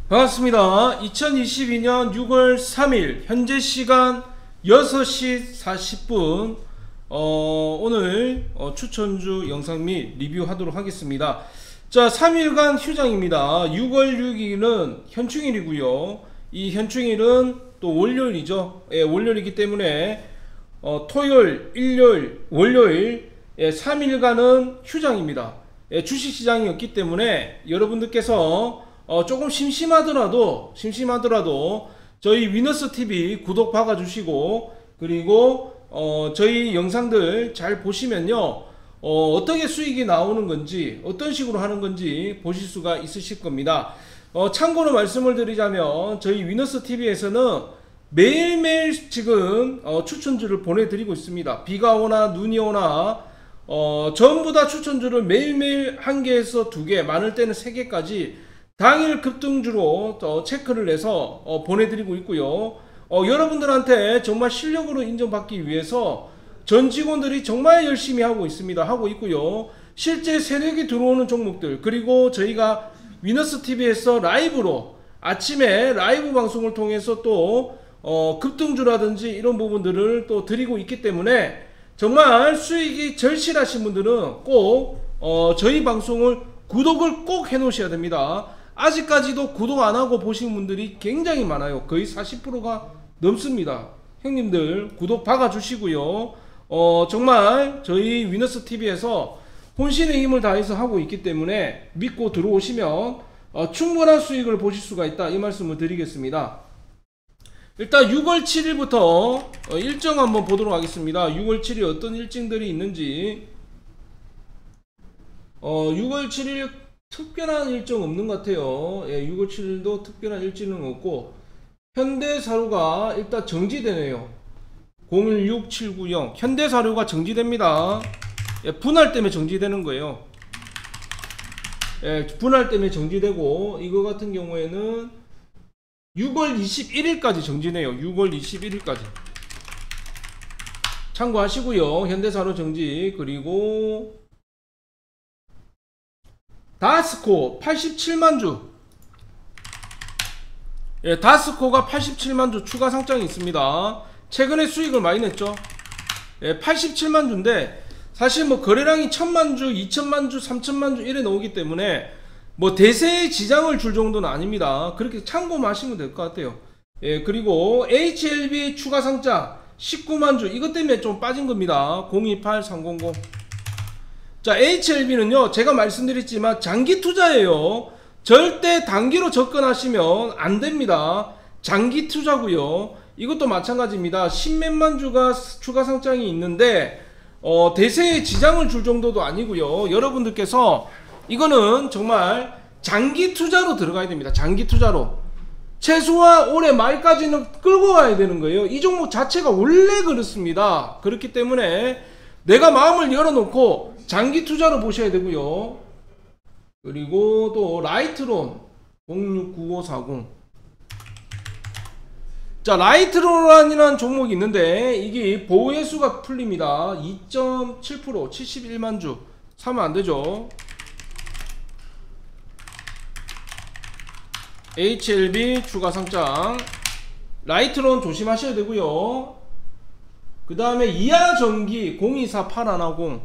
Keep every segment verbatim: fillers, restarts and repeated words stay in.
반갑습니다. 이천이십이년 유월 삼일 현재 시간 여섯 시 사십 분 어, 오늘 어, 추천주 영상 및 리뷰하도록 하겠습니다. 자, 삼 일간 휴장입니다. 유월 육일은 현충일이고요. 이 현충일은 또 월요일이죠. 예, 월요일이기 때문에 어, 토요일, 일요일, 월요일 예, 삼 일간은 휴장입니다. 예, 주식시장이 없기 때문에 여러분들께서 어, 조금 심심하더라도 심심하더라도 저희 위너스티비 구독 박아주시고, 그리고 어, 저희 영상들 잘 보시면요, 어, 어떻게 수익이 나오는 건지, 어떤 식으로 하는 건지 보실 수가 있으실 겁니다. 어, 참고로 말씀을 드리자면 저희 위너스티비에서는 매일매일 지금 어, 추천주를 보내드리고 있습니다. 비가 오나 눈이 오나 어, 전부 다 추천주를 매일매일 한 개에서 두 개, 많을 때는 세 개까지 당일 급등주로 어, 체크를 해서 어, 보내드리고 있고요. 어, 여러분들한테 정말 실력으로 인정받기 위해서 전 직원들이 정말 열심히 하고 있습니다. 하고 있고요. 실제 세력이 들어오는 종목들, 그리고 저희가 위너스티비에서 라이브로 아침에 라이브 방송을 통해서 또 어, 급등주라든지 이런 부분들을 또 드리고 있기 때문에 정말 수익이 절실하신 분들은 꼭 어, 저희 방송을 구독을 꼭 해 놓으셔야 됩니다. 아직까지도 구독 안하고 보신 분들이 굉장히 많아요. 거의 사십 퍼센트가 넘습니다. 형님들 구독 박아주시고요. 어, 정말 저희 위너스티비에서 혼신의 힘을 다해서 하고 있기 때문에 믿고 들어오시면 어, 충분한 수익을 보실 수가 있다, 이 말씀을 드리겠습니다. 일단 유월 칠일부터 어, 일정 한번 보도록 하겠습니다. 유월 칠일 어떤 일정들이 있는지. 어, 유월 칠일 특별한 일정 없는 것 같아요. 예, 유월 칠일도 특별한 일정은 없고, 현대사료가 일단 정지되네요. 공일육칠구영 현대사료가 정지됩니다. 예, 분할 때문에 정지되는 거예요. 예, 분할 때문에 정지되고, 이거 같은 경우에는 유월 이십일일까지 정지네요. 유월 이십일일까지 참고하시고요. 현대사료 정지. 그리고 다스코 팔십칠만 주. 예, 다스코가 팔십칠만 주 추가 상장이 있습니다. 최근에 수익을 많이 냈죠. 예, 팔십칠만 주인데 사실 뭐 거래량이 천만 주, 이천만 주, 삼천만 주 이래 나오기 때문에 뭐 대세에 지장을 줄 정도는 아닙니다. 그렇게 참고만 하시면 될 것 같아요. 예, 그리고 에이치엘비 추가 상장 십구만 주, 이것 때문에 좀 빠진 겁니다. 공이팔 삼공공. 자, 에이치엘비는요 제가 말씀드렸지만 장기 투자예요. 절대 단기로 접근하시면 안 됩니다. 장기 투자고요. 이것도 마찬가지입니다. 십몇만 주가 추가 상장이 있는데 어, 대세에 지장을 줄 정도도 아니고요. 여러분들께서 이거는 정말 장기 투자로 들어가야 됩니다. 장기 투자로 최소한 올해 말까지는 끌고 가야 되는 거예요. 이 종목 자체가 원래 그렇습니다. 그렇기 때문에 내가 마음을 열어놓고 장기 투자로 보셔야 되고요. 그리고 또 라이트론 공육구오사공. 자, 라이트론이라는 종목이 있는데 이게 보호해수가 풀립니다. 이 점 칠 퍼센트 칠십일만 주 사면 안되죠. 에이치엘비 추가 상장. 라이트론 조심하셔야 되고요. 그 다음에 이하전기 공이사팔일공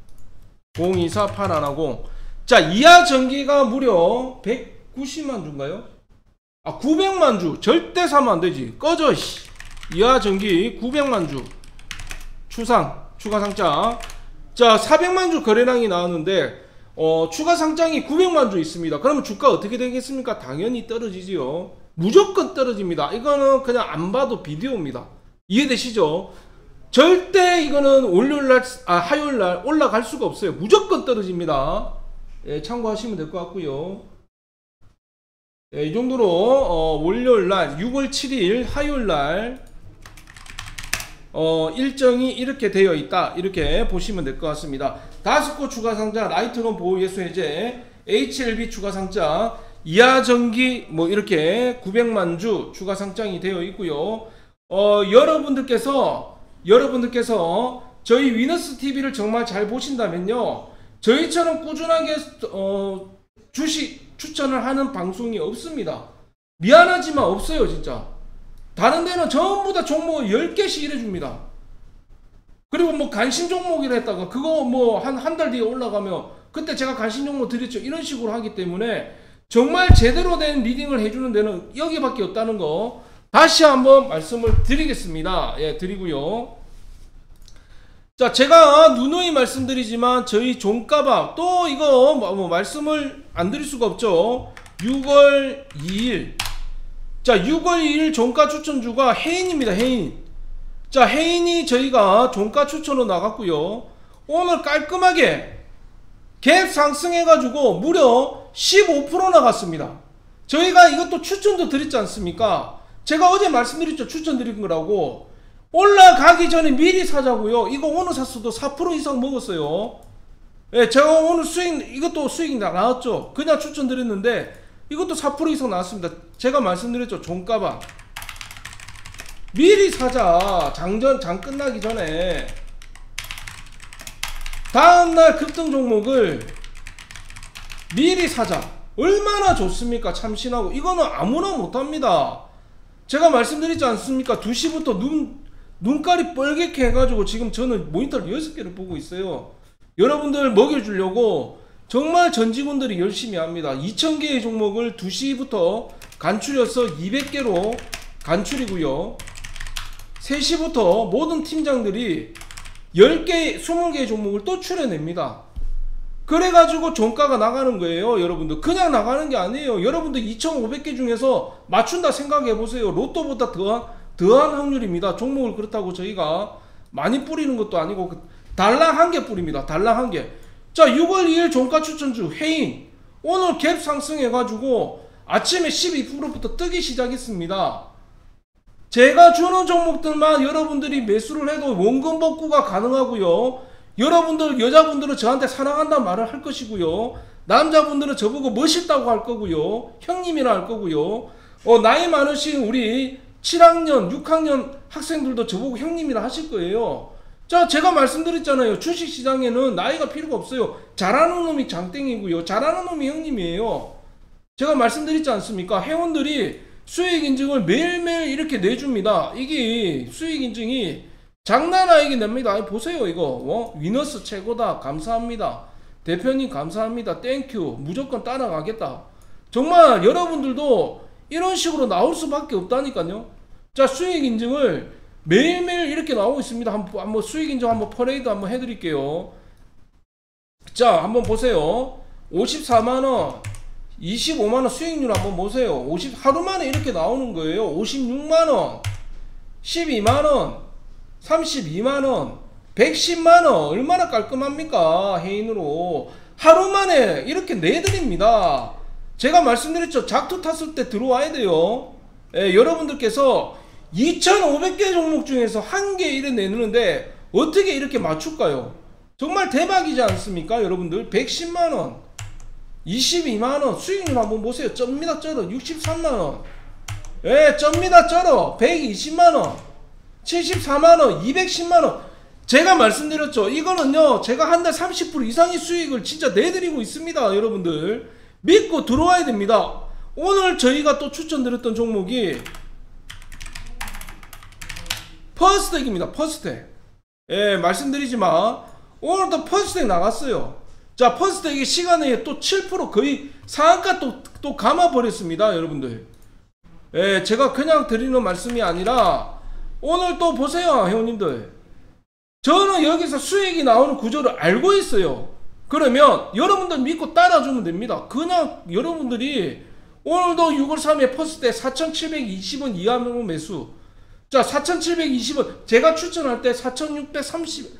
공이사팔일공. 자, 이하전기가 무려 백구십만 주인가요? 아, 구백만 주. 절대 사면 안되지. 꺼져 씨. 이하전기 구백만 주 추상 추가 상장. 자, 사백만 주 거래량이 나왔는데 어, 추가 상장이 구백만 주 있습니다. 그러면 주가 어떻게 되겠습니까? 당연히 떨어지지요. 무조건 떨어집니다. 이거는 그냥 안 봐도 비디오입니다. 이해되시죠? 절대 이거는 월요일날, 아, 화요일날 올라갈 수가 없어요. 무조건 떨어집니다. 예, 참고하시면 될 것 같고요. 예, 이 정도로 어, 월요일날 유월 칠일 화요일날 어, 일정이 이렇게 되어 있다, 이렇게 보시면 될 것 같습니다. 다스코 추가 상장, 라이트론 보호 예수 해제, 에이치엘비 추가 상장, 이하전기 뭐 이렇게 구백만 주 추가 상장이 되어 있고요. 어, 여러분들께서 여러분들께서 저희 위너스티비를 정말 잘 보신다면요, 저희처럼 꾸준하게 어, 주식 추천을 하는 방송이 없습니다. 미안하지만 없어요 진짜. 다른 데는 전부 다 종목 열 개씩 이래줍니다. 그리고 뭐 관심 종목이라 했다가 그거 뭐 한 한 달 뒤에 올라가면 그때 제가 관심 종목 드렸죠. 이런 식으로 하기 때문에 정말 제대로 된 리딩을 해주는 데는 여기밖에 없다는 거 다시 한번 말씀을 드리겠습니다. 예, 드리고요. 자, 제가 누누이 말씀드리지만 저희 종가방 또 이거 뭐 말씀을 안 드릴 수가 없죠. 유월 이일. 자, 유월 이일 종가 추천주가 해인입니다. 해인. 자, 해인이 저희가 종가 추천으로 나갔고요. 오늘 깔끔하게 갭 상승해가지고 무려 십오 퍼센트 나갔습니다. 저희가 이것도 추천도 드렸지 않습니까? 제가 어제 말씀드렸죠. 추천드린 거라고. 올라가기 전에 미리 사자고요. 이거 오늘 샀어도 사 퍼센트 이상 먹었어요. 예, 제가 오늘 수익, 이것도 수익이 나왔죠. 그냥 추천드렸는데 이것도 사 퍼센트 이상 나왔습니다. 제가 말씀드렸죠. 종가방 미리 사자. 장전, 장 끝나기 전에. 다음날 급등 종목을 미리 사자. 얼마나 좋습니까? 참신하고. 이거는 아무나 못합니다. 제가 말씀드리지 않습니까? 두 시부터 눈, 눈깔이 뻘겋게 해가지고 지금 저는 모니터를 여섯 개를 보고 있어요. 여러분들 먹여주려고 정말 전 직원들이 열심히 합니다. 이천 개의 종목을 두 시부터 간추려서 이백 개로 간추리고요. 세 시부터 모든 팀장들이 열 개, 이십 개의 종목을 또 추려냅니다. 그래가지고 종가가 나가는 거예요. 여러분들 그냥 나가는 게 아니에요. 여러분들 이천오백 개 중에서 맞춘다 생각해보세요. 로또보다 더한, 더한 확률입니다. 종목을 그렇다고 저희가 많이 뿌리는 것도 아니고 달랑 한 개 뿌립니다. 달랑 한 개. 자, 유월 이일 종가 추천주 해인 오늘 갭 상승해가지고 아침에 십이 퍼센트부터 뜨기 시작했습니다. 제가 주는 종목들만 여러분들이 매수를 해도 원금 복구가 가능하고요. 여러분들 여자분들은 저한테 사랑한다는 말을 할 것이고요. 남자분들은 저보고 멋있다고 할 거고요. 형님이라 할 거고요. 어, 나이 많으신 우리 칠 학년 육 학년 학생들도 저보고 형님이라 하실 거예요. 자, 제가 말씀드렸잖아요. 주식시장에는 나이가 필요가 없어요. 잘하는 놈이 장땡이고요. 잘하는 놈이 형님이에요. 제가 말씀드렸지 않습니까? 회원들이 수익인증을 매일매일 이렇게 내줍니다. 이게 수익인증이 장난 아니게 냅니다. 보세요 이거. 어? 위너스 최고다. 감사합니다. 대표님 감사합니다. 땡큐. 무조건 따라가겠다. 정말 여러분들도 이런 식으로 나올 수밖에 없다니까요. 자, 수익인증을 매일매일 이렇게 나오고 있습니다. 한번, 한번 수익인증 한번 퍼레이드 한번 해드릴게요. 자, 한번 보세요. 오십사만 원 이십오만 원 수익률 한번 보세요. 오십 하루 만에 이렇게 나오는 거예요. 오십육만 원, 십이만 원, 삼십이만 원, 백십만 원. 얼마나 깔끔합니까? 해인으로 하루 만에 이렇게 내드립니다. 제가 말씀드렸죠. 작두 탔을 때 들어와야 돼요. 예, 여러분들께서 이천오백 개 종목 중에서 한 개 이래 내는데 어떻게 이렇게 맞출까요? 정말 대박이지 않습니까? 여러분들 백십만 원, 이십이만 원 수익률 한번 보세요. 쩝니다 쩔어. 육십삼만 원. 예, 쩝니다 쩔어. 백이십만 원, 칠십사만 원, 이백십만 원. 제가 말씀드렸죠. 이거는요, 제가 한 달 삼십 퍼센트 이상의 수익을 진짜 내드리고 있습니다. 여러분들 믿고 들어와야 됩니다. 오늘 저희가 또 추천드렸던 종목이 퍼스텍입니다. 퍼스텍. 예, 말씀드리지만 오늘도 퍼스텍 나갔어요. 자, 퍼스텍이 시간에 또 칠 퍼센트 거의 상한가 또, 또 감아버렸습니다. 여러분들. 예, 제가 그냥 드리는 말씀이 아니라 오늘 또 보세요. 회원님들. 저는 여기서 수익이 나오는 구조를 알고 있어요. 그러면 여러분들 믿고 따라주면 됩니다. 그냥 여러분들이 오늘도 유월 삼일 퍼스텍 사천칠백이십 원 이하로 매수. 자, 사천칠백이십 원 제가 추천할 때 사천육백삼십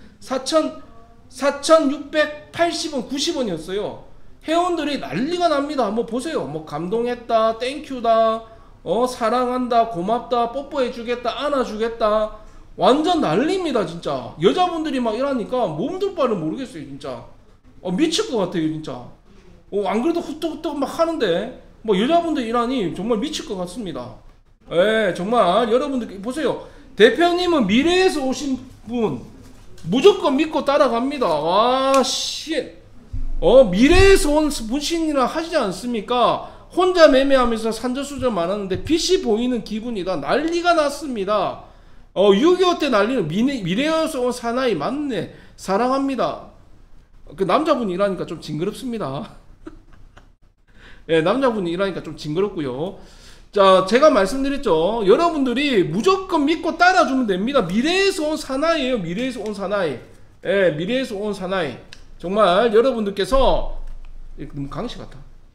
사천육백팔십 원 구십 원이었어요 회원들이 난리가 납니다. 한번 보세요. 뭐 감동했다, 땡큐다, 어 사랑한다, 고맙다, 뽀뽀해주겠다, 안아주겠다. 완전 난리입니다. 진짜 여자분들이 막 이러니까 몸둘 바를 모르겠어요. 진짜 어, 미칠 것 같아요. 진짜 어, 안 그래도 후떡후떡 막 하는데 뭐 여자분들 일하니 정말 미칠 것 같습니다. 예, 정말 여러분들 보세요. 대표님은 미래에서 오신 분 무조건 믿고 따라갑니다. 와, 씨. 어, 미래에서 온 분신이라 하시지 않습니까? 혼자 매매하면서 산전수전 많았는데 빛이 보이는 기분이다. 난리가 났습니다. 어, 육이오 때 난리는 미래, 미래에서 온 사나이 맞네. 사랑합니다. 그 남자분이 일하니까 좀 징그럽습니다. 예, 남자분이 일하니까 좀 징그럽고요. 자, 제가 말씀드렸죠. 여러분들이 무조건 믿고 따라주면 됩니다. 미래에서 온 사나이에요. 미래에서 온 사나이. 예, 미래에서 온 사나이. 정말 여러분들께서 너무 강시 같아.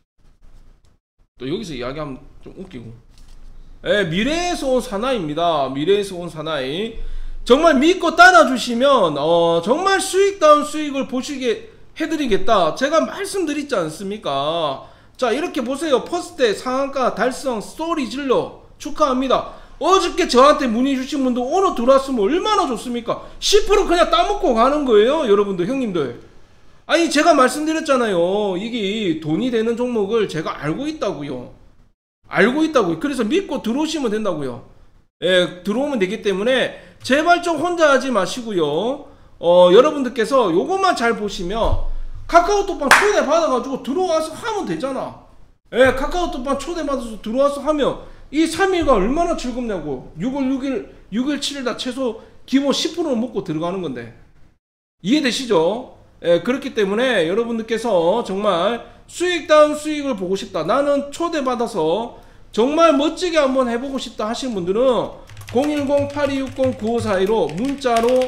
또 여기서 이야기하면 좀 웃기고. 예, 미래에서 온 사나이입니다. 미래에서 온 사나이. 정말 믿고 따라주시면 어, 정말 수익다운 수익을 보시게 해드리겠다. 제가 말씀드리지 않습니까? 자, 이렇게 보세요. 퍼스트 상한가 달성 소리 질러 축하합니다. 어저께 저한테 문의 주신 분도 오늘 들어왔으면 얼마나 좋습니까? 십 퍼센트 그냥 따먹고 가는 거예요. 여러분들, 형님들. 아니, 제가 말씀드렸잖아요. 이게 돈이 되는 종목을 제가 알고 있다고요. 알고 있다고요. 그래서 믿고 들어오시면 된다고요. 예, 들어오면 되기 때문에 제발 좀 혼자 하지 마시고요. 어, 여러분들께서 요것만 잘 보시면 카카오톡방 초대 받아가지고 들어와서 하면 되잖아. 예, 카카오톡방 초대 받아서 들어와서 하면 이 삼 일가 얼마나 즐겁냐고. 육월 육일, 육일, 칠일 다 최소 기본 십 퍼센트는 먹고 들어가는 건데. 이해되시죠? 예, 그렇기 때문에 여러분들께서 정말 수익다운 수익을 보고 싶다. 나는 초대 받아서 정말 멋지게 한번 해보고 싶다 하시는 분들은 공일공 팔이육공 구오사이로 문자로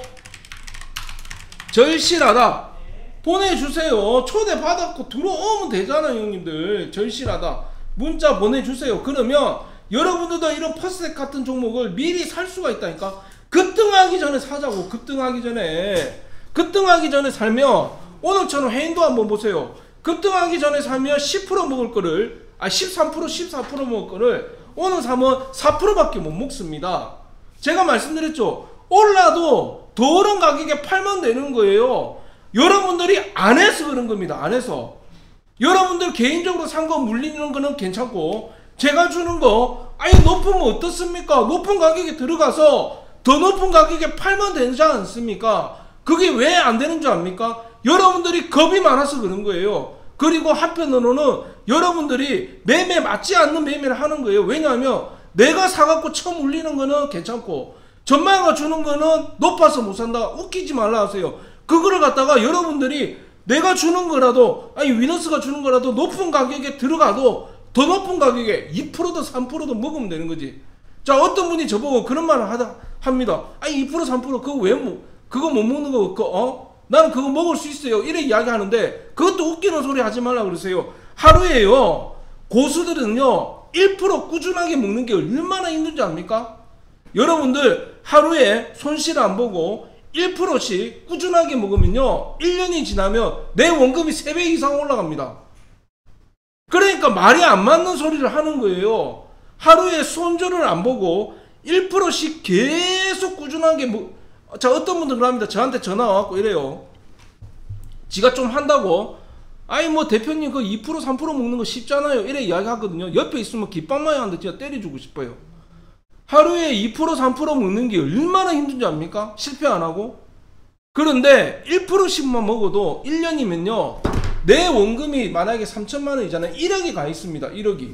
절실하다 보내주세요. 초대 받았고 들어오면 되잖아요, 형님들. 절실하다 문자 보내주세요. 그러면 여러분들도 이런 퍼스텍 같은 종목을 미리 살 수가 있다니까. 급등하기 전에 사자고. 급등하기 전에 급등하기 전에 살면 오늘처럼 해인도 한번 보세요. 급등하기 전에 사면 십 퍼센트 먹을 거를, 아 십삼 퍼센트 십사 퍼센트 먹을 거를 오늘 사면 사 퍼센트밖에 못 먹습니다. 제가 말씀드렸죠. 올라도 더 오른 가격에 팔면 되는 거예요. 여러분들이 안 해서 그런 겁니다. 안 해서. 여러분들 개인적으로 산 거 물리는 거는 괜찮고, 제가 주는 거 아니 높으면 어떻습니까? 높은 가격에 들어가서 더 높은 가격에 팔면 되지 않습니까? 그게 왜 안 되는 줄 압니까? 여러분들이 겁이 많아서 그런 거예요. 그리고 한편으로는 여러분들이 매매 맞지 않는 매매를 하는 거예요. 왜냐하면 내가 사갖고 처음 울리는 거는 괜찮고 전망가 주는 거는 높아서 못 산다. 웃기지 말라 하세요. 그거를 갖다가 여러분들이 내가 주는 거라도, 아니 위너스가 주는 거라도 높은 가격에 들어가도 더 높은 가격에 이 퍼센트도 삼 퍼센트도 먹으면 되는 거지. 자, 어떤 분이 저보고 그런 말을 하다 합니다. 아니 이 퍼센트 삼 퍼센트 그거 왜 뭐, 그거 못 먹는 거, 그, 어? 나는 그거 먹을 수 있어요. 이래 이야기 하는데 그것도 웃기는 소리 하지 말라 그러세요. 하루에요, 고수들은요 일 퍼센트 꾸준하게 먹는 게 얼마나 힘든지 압니까? 여러분들 하루에 손실 안 보고 일 퍼센트씩 꾸준하게 먹으면요 일 년이 지나면 내 원금이 세 배 이상 올라갑니다. 그러니까 말이 안 맞는 소리를 하는 거예요. 하루에 손절을 안 보고 일 퍼센트씩 계속 꾸준하게 먹... 자, 어떤 분들은 그럽니다. 저한테 전화 와갖고 이래요. 지가 좀 한다고, 아니 뭐 대표님 그 이 퍼센트 삼 퍼센트 먹는 거 쉽잖아요. 이래 이야기 하거든요. 옆에 있으면 깃방망이 하는데 진짜 때려주고 싶어요. 하루에 이 퍼센트 삼 퍼센트 먹는 게 얼마나 힘든지 압니까? 실패 안 하고. 그런데 일 퍼센트씩만 먹어도 일 년이면요 내 원금이 만약에 삼천만 원이잖아요. 일억이 가 있습니다. 일억이.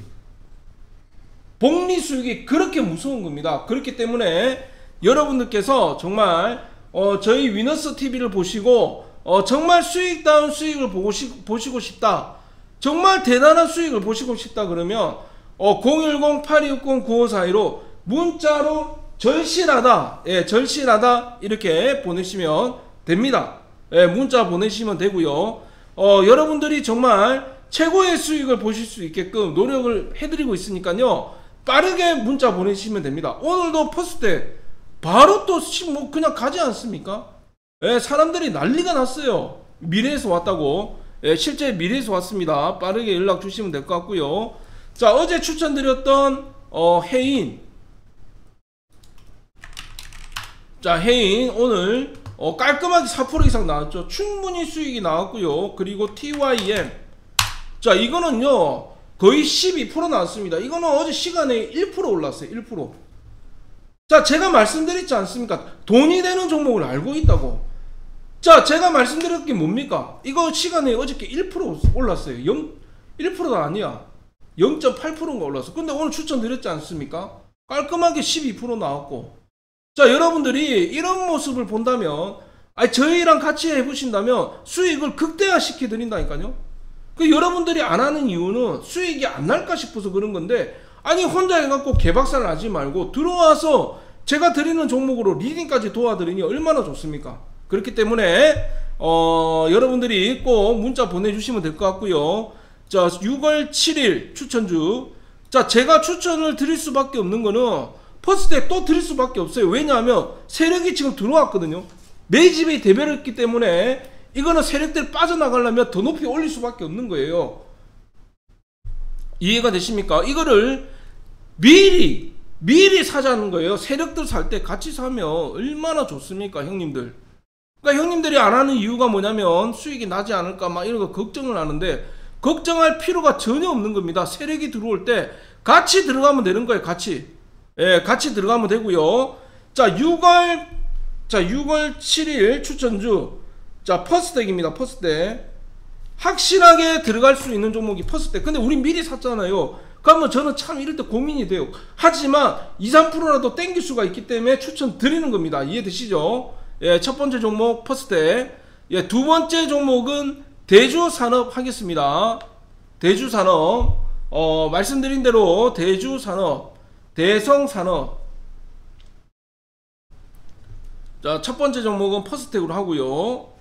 복리 수익이 그렇게 무서운 겁니다. 그렇기 때문에 여러분들께서 정말 어, 저희 위너스 티비를 보시고 어, 정말 수익다운 수익을 보고 시, 보시고 싶다, 정말 대단한 수익을 보시고 싶다 그러면 어, 공일공 팔이육공 구오사이로 문자로 절실하다, 예, 절실하다 이렇게 보내시면 됩니다. 예, 문자 보내시면 되고요. 어, 여러분들이 정말 최고의 수익을 보실 수 있게끔 노력을 해드리고 있으니까요 빠르게 문자 보내시면 됩니다. 오늘도 퍼스트 바로 또 뭐 그냥 가지 않습니까? 예, 사람들이 난리가 났어요. 미래에서 왔다고. 예, 실제 미래에서 왔습니다. 빠르게 연락 주시면 될 것 같고요. 자, 어제 추천드렸던 어, 해인. 자, 해인 오늘 어, 깔끔하게 사 퍼센트 이상 나왔죠. 충분히 수익이 나왔고요. 그리고 티와이엠. 자, 이거는요 거의 십이 퍼센트 나왔습니다. 이거는 어제 시간에 일 퍼센트 올랐어요. 일 퍼센트. 자, 제가 말씀드렸지 않습니까? 돈이 되는 종목을 알고 있다고. 자, 제가 말씀드렸던 게 뭡니까? 이거 시간에 어저께 일 퍼센트 올랐어요. 영, 일 퍼센트가 아니야. 영 점 팔 퍼센트가 올랐어. 근데 오늘 추천드렸지 않습니까? 깔끔하게 십이 퍼센트 나왔고. 자, 여러분들이 이런 모습을 본다면, 아니, 저희랑 같이 해보신다면 수익을 극대화시켜 드린다니까요. 그 여러분들이 안 하는 이유는 수익이 안 날까 싶어서 그런 건데, 아니, 혼자 해갖고 개박살 나지 말고 들어와서 제가 드리는 종목으로 리딩까지 도와드리니 얼마나 좋습니까? 그렇기 때문에 어, 여러분들이 꼭 문자 보내주시면 될 것 같고요. 자, 유월 칠일 추천주. 자, 제가 추천을 드릴 수밖에 없는 거는 퍼스트에 또 드릴 수밖에 없어요. 왜냐하면 세력이 지금 들어왔거든요. 매집이 대별했기 때문에 이거는 세력들이 빠져나가려면 더 높이 올릴 수밖에 없는 거예요. 이해가 되십니까? 이거를 미리 미리 사자는 거예요. 세력들 살 때 같이 사면 얼마나 좋습니까, 형님들? 그러니까 형님들이 안 하는 이유가 뭐냐면 수익이 나지 않을까 막 이런 거 걱정을 하는데, 걱정할 필요가 전혀 없는 겁니다. 세력이 들어올 때 같이 들어가면 되는 거예요. 같이. 예, 같이 들어가면 되고요. 자, 유월 자, 유월 칠일 추천주. 자, 퍼스텍입니다. 퍼스텍. 확실하게 들어갈 수 있는 종목이 퍼스텍. 근데 우리 미리 샀잖아요. 그러면 저는 참 이럴 때 고민이 돼요. 하지만 이, 삼 퍼센트라도 땡길 수가 있기 때문에 추천 드리는 겁니다. 이해되시죠? 예, 첫 번째 종목 퍼스텍. 예, 두 번째 종목은 대주산업 하겠습니다. 대주산업. 어, 말씀드린 대로 대주산업, 대성산업. 자, 첫 번째 종목은 퍼스텍으로 하고요.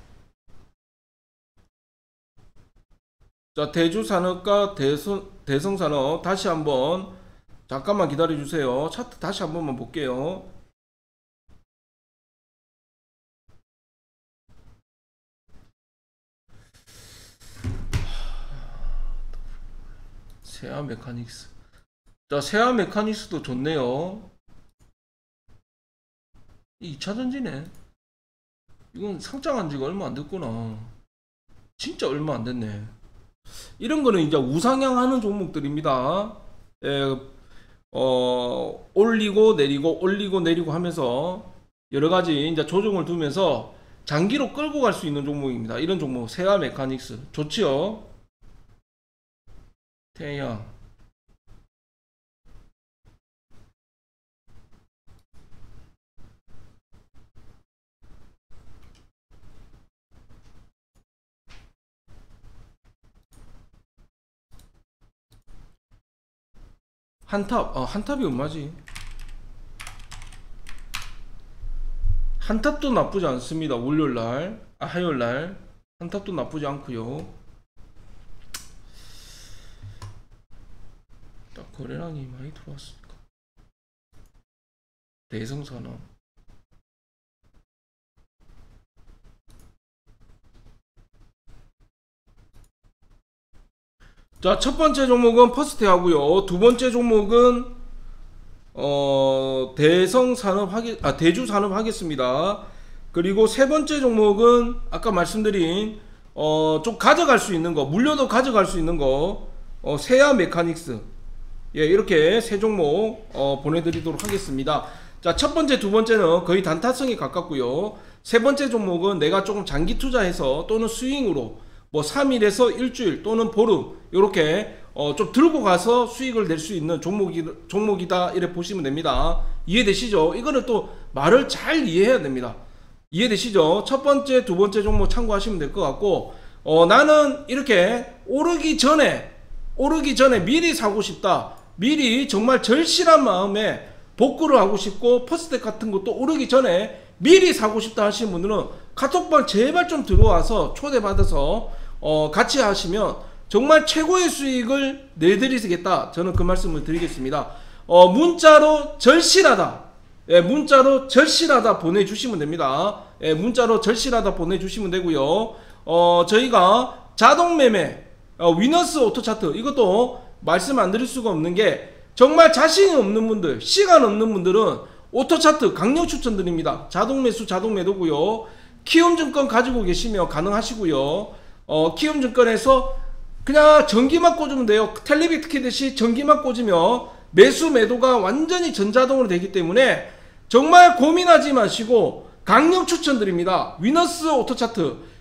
자, 대주산업과 대성, 대성산업 다시 한번 잠깐만 기다려 주세요. 차트 다시 한 번만 볼게요. 세아 메카닉스. 자, 세아 메카닉스도 좋네요. 이 차 전지네. 이건 상장한 지가 얼마 안 됐구나. 진짜 얼마 안 됐네. 이런 거는 이제 우상향하는 종목들입니다. 예, 어, 올리고 내리고 올리고 내리고 하면서 여러 가지 이제 조정을 두면서 장기로 끌고 갈 수 있는 종목입니다. 이런 종목 세아 메카닉스 좋지요. 태양. 한탑. 어, 한탑이 얼마지? 한탑도 나쁘지 않습니다. 월요일날, 아, 화요일날 한탑도 나쁘지 않고요. 딱 거래량이 많이 들어왔으니까. 대성산업. 자, 첫 번째 종목은 퍼스트 하고요. 두 번째 종목은 어, 대성산업 하겠, 아, 대주산업 하겠습니다. 그리고 세 번째 종목은 아까 말씀드린 어, 좀 가져갈 수 있는 거, 물려도 가져갈 수 있는 거, 어, 세아 메카닉스. 예, 이렇게 세 종목 어, 보내드리도록 하겠습니다. 자, 첫 번째, 두 번째는 거의 단타성이 가깝고요. 세 번째 종목은 내가 조금 장기 투자해서 또는 스윙으로 뭐 삼 일에서 일주일 또는 보름 이렇게 어, 좀 들고 가서 수익을 낼 수 있는 종목이, 종목이다 이렇게 보시면 됩니다. 이해되시죠? 이거는 또 말을 잘 이해해야 됩니다. 이해되시죠? 첫 번째, 두 번째 종목 참고하시면 될 것 같고, 어, 나는 이렇게 오르기 전에 오르기 전에 미리 사고 싶다, 미리 정말 절실한 마음에 복구를 하고 싶고 퍼스텍 같은 것도 오르기 전에 미리 사고 싶다 하시는 분들은 카톡방 제발 좀 들어와서 초대받아서 어, 같이 하시면 정말 최고의 수익을 내드리겠다, 저는 그 말씀을 드리겠습니다. 어, 문자로 절실하다, 예, 문자로 절실하다 보내주시면 됩니다. 예, 문자로 절실하다 보내주시면 되고요. 어, 저희가 자동매매 어, 위너스 오토차트 이것도 말씀 안 드릴 수가 없는 게, 정말 자신이 없는 분들, 시간 없는 분들은 오토차트 강력 추천드립니다. 자동매수 자동매도고요. 키움증권 가지고 계시면 가능하시고요. 어, 키움증권에서 그냥 전기만 꽂으면 돼요. 텔레비 키듯이 전기만 꽂으면 매수 매도가 완전히 전자동으로 되기 때문에 정말 고민하지 마시고 강력 추천드립니다. 위너스 오토차트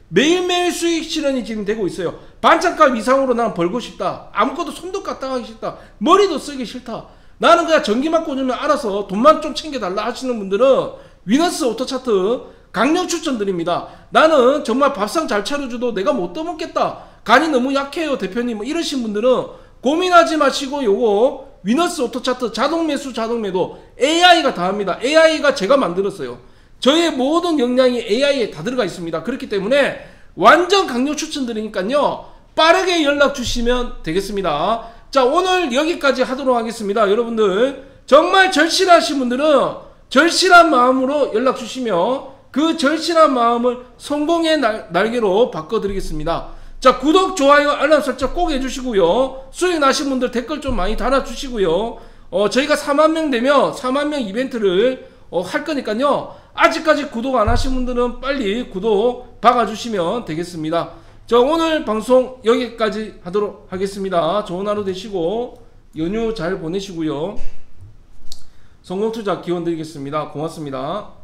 매일매일 수익 실현이 지금 되고 있어요. 반찬값 이상으로 나는 벌고 싶다. 아무것도 손도 까딱하기 싫다. 머리도 쓰기 싫다. 나는 그냥 전기만 꽂으면 알아서 돈만 좀 챙겨달라 하시는 분들은 위너스 오토차트 강력 추천드립니다. 나는 정말 밥상 잘 차려줘도 내가 못 떠먹겠다. 간이 너무 약해요 대표님. 뭐 이러신 분들은 고민하지 마시고 요거 위너스 오토차트 자동 매수 자동 매도 에이아이가 다 합니다. 에이아이가 제가 만들었어요. 저의 모든 역량이 에이아이에 다 들어가 있습니다. 그렇기 때문에 완전 강력 추천드리니까요. 빠르게 연락 주시면 되겠습니다. 자, 오늘 여기까지 하도록 하겠습니다. 여러분들 정말 절실하신 분들은 절실한 마음으로 연락 주시면 그 절실한 마음을 성공의 날, 날개로 바꿔드리겠습니다. 자, 구독, 좋아요, 알람 설정 꼭 해주시고요. 수익 나신 분들 댓글 좀 많이 달아주시고요. 어, 저희가 사만 명 되면 사만 명 이벤트를 어, 할 거니까요. 아직까지 구독 안 하신 분들은 빨리 구독 박아주시면 되겠습니다. 자, 오늘 방송 여기까지 하도록 하겠습니다. 좋은 하루 되시고 연휴 잘 보내시고요. 성공투자 기원 드리겠습니다. 고맙습니다.